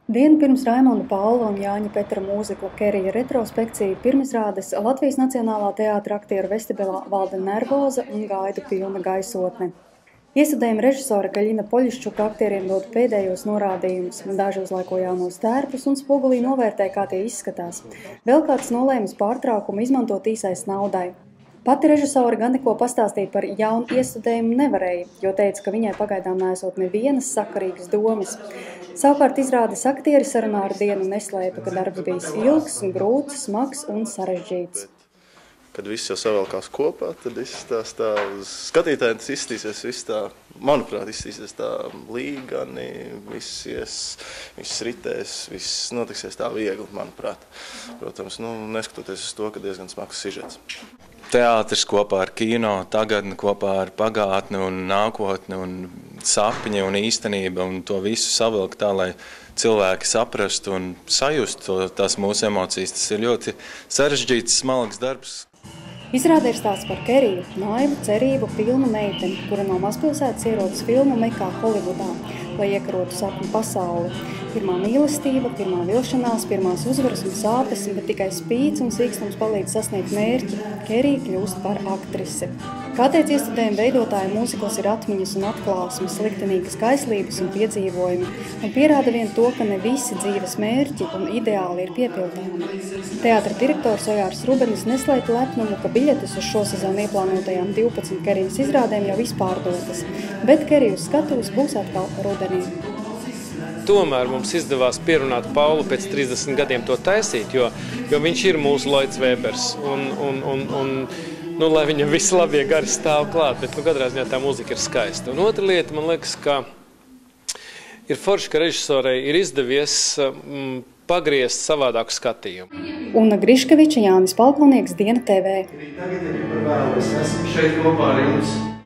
Dienu pirms Raimonda Paula un Jāņa Petra mūzikla Kerija retrospekcija pirmizrādes Latvijas Nacionālā teātra aktieru vestibilā valda nervoza un gaidu pilna gaisotne. Iestudējuma režisore Gaļina Poļiščuka aktieriem dod pēdējos norādījumus, daži uzlaiko jaunos tērpus un spogulī novērtē, kā tie izskatās. Vēl kāds nolēmis pārtraukumu izmantot īsais naudai. Pati režisore gan neko pastāstīt par jaunu iestudējumu nevarēja, jo teica, ka viņai pagaidām neesot nevienas sakarīgas domas. Savukārt izrādes aktieri sarunā ar Dienu neslēpa, ka darbs bijis ilgs, grūts, smags un sarežģīts. Kad viss jau savēlkās kopā, tad viss tā uz skatītājiem tas izstīsies, viss tā, manuprāt, izstīsies tā līgani, viss ritēs, viss notiksies tā viegli, manuprāt. Protams, neskatoties uz to, ka diezgan smags sižets. Teātris kopā ar kino, tagadni kopā ar pagātni un nākotni un sapņi un īstenība un to visu savilkt tā, lai cilvēki saprastu un sajustu tās mūsu emocijas. Tas ir ļoti sarežģīts, smalks darbs. Izrādē ir stāsts par Keriju, naivu, cerību pilnu meiteni, kura no mazpilsētas ierodas filmu mekā Holivudā, lai iekarotu sapņu pasauli. Pirmā mīlestība, pirmā vilšanās, pirmās uzvaras un sāpes, bet tikai spīts un sīkstums palīdz sasniegt mērķi. Kerija kļūst par aktrisi. Kā teica iestudējuma veidotāja, mūzikls ir atmiņas un atklāsmes, liktenīgas kaislības un piedzīvojumi, un pierāda vien to, ka ne visi dzīves mērķi un ideāli ir piepildāmi. Teātra direktors Ojārs Rubenis neslēp lepnumu, ka biļetes uz šo sezonu ieplānotajām 12 Kerijas izrādēm jau izpārdotas, bet Keriju skatuves būs atkal rudenī. Tomēr mums izdevās pierunāt Paulu pēc 30 gadiem to taisīt, jo viņš ir mūsu Lloyds Webers. Lai viņam viss labie gari stāv klāt, bet katrā ziņā tā mūzika ir skaista. Un otra lieta, man liekas, ka ir forši, ka režisorei ir izdevies pagriezt savādāku skatījumu. Una Griškeviča, Jānis Palkovnieks, Diena TV. Tagad ir par vēlu, es esmu šeit kopā ar jums.